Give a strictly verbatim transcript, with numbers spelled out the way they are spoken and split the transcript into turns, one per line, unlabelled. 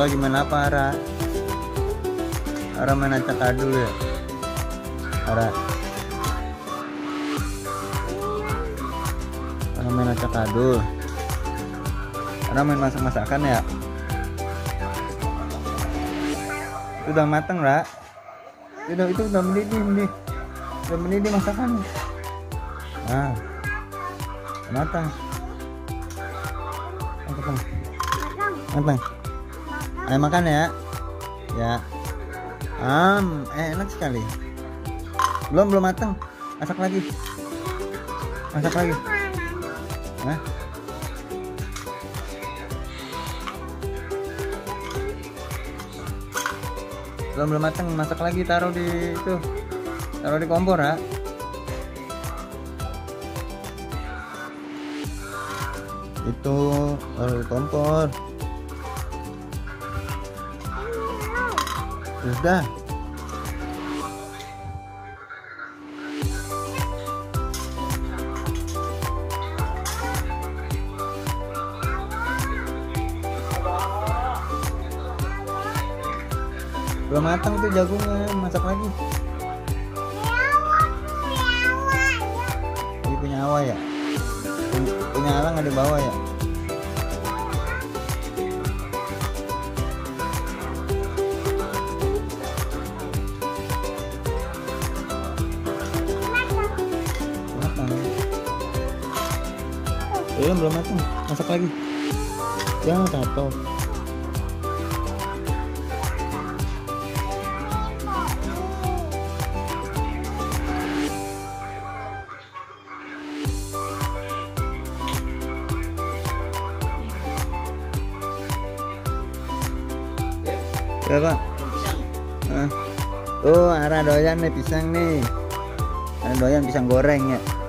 lagi main apa Ara? Ara main acak adul ya? Ara Ara main acak adul. Ara main masak-masakan ya? Itu udah matang Ra? Itu, itu udah mendidih, mendidih. Udah mendidih masakan. Nah, matang. Matang. Matang. Ayo makan ya. Ya. Am, eh, enak sekali. Belum belum matang. Masak lagi. Masak lagi. Nah. Belum belum matang, masak lagi, taruh di itu. Taruh di kompor ya. Itu taruh di kompor. Sudah. Belum matang tuh jagungnya, masak lagi. Ini punya Awa ya? Punya Alang ada di bawah ya? Matang. Belum belum matang, masak lagi. Jangan tato. Ya Pak. Nah. Tuh Ara doyan nih pisang nih. Ara doyan pisang goreng ya.